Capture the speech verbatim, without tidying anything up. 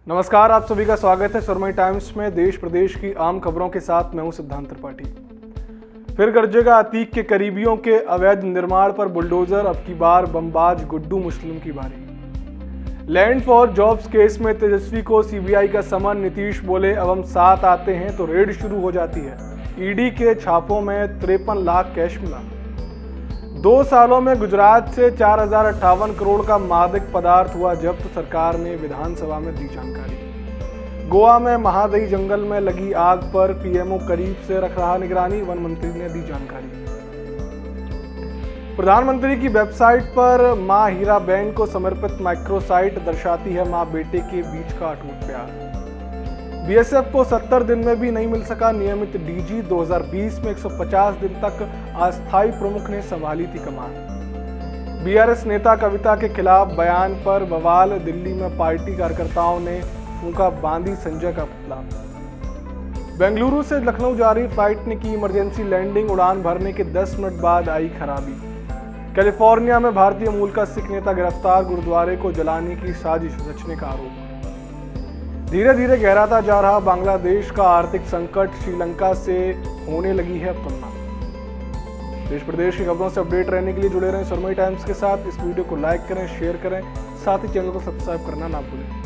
नमस्कार, आप सभी का स्वागत है सुरमई टाइम्स में। देश प्रदेश की आम खबरों के साथ मैं हूं सिद्धांत त्रिपाठी। फिर गरजेगा अतीक के करीबियों के अवैध निर्माण पर बुलडोजर, अब की बार बमबाज गुड्डू मुस्लिम की बारी। लैंड फॉर जॉब्स केस में तेजस्वी को सीबीआई का समन, नीतीश बोले अब हम साथ आते हैं तो रेड शुरू हो जाती है। ईडी के छापों में तिरपन लाख कैश मिला। दो सालों में गुजरात से चार हजार अट्ठावन करोड़ का मादक पदार्थ हुआ जब्त, सरकार ने विधानसभा में दी जानकारी। गोवा में महादई जंगल में लगी आग पर पीएमओ करीब से रख रहा निगरानी, वन मंत्री ने दी जानकारी। प्रधानमंत्री की वेबसाइट पर मां हीराबेन को समर्पित माइक्रोसाइट दर्शाती है मां बेटे के बीच का अटूट प्यार। बीएसएफ को सत्तर दिन में भी नहीं मिल सका नियमित डीजी, दो हज़ार बीस में एक सौ पचास दिन तक अस्थायी प्रमुख ने संभाली थी कमान। बीआरएस नेता कविता के खिलाफ बयान पर बवाल, दिल्ली में पार्टी कार्यकर्ताओं ने फूंका बांदी संजय का पुतला। बेंगलुरु से लखनऊ जा रही फ्लाइट ने की इमरजेंसी लैंडिंग, उड़ान भरने के दस मिनट बाद आई खराबी। कैलिफोर्निया में भारतीय मूल का सिख नेता गिरफ्तार, गुरुद्वारे को जलाने की साजिश रचने का आरोप। धीरे धीरे गहराता जा रहा बांग्लादेश का आर्थिक संकट, श्रीलंका से होने लगी है तुलना। देश प्रदेश की खबरों से अपडेट रहने के लिए जुड़े रहें सुरमई टाइम्स के साथ। इस वीडियो को लाइक करें, शेयर करें, साथ ही चैनल को सब्सक्राइब करना ना भूलें।